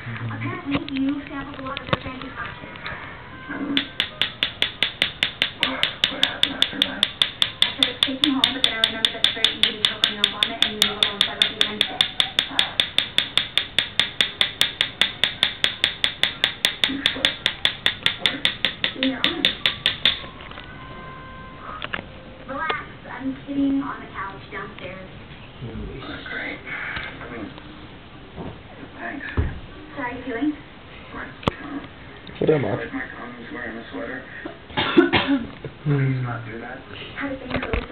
Apparently, you sampled a lot of their fancy cocktails. What happened after that? I tried to take you home, but then I remembered that it's very easy to choke on your own vomit, and you knew alone, so I left you behind sick. You slept? What? In your arms. Relax. I'm sitting on the couch downstairs. Great. I mean, thanks. So how are you feeling? What? Salamat. My cousin's wearing a sweater. Hmm. Please not do that. How do things go?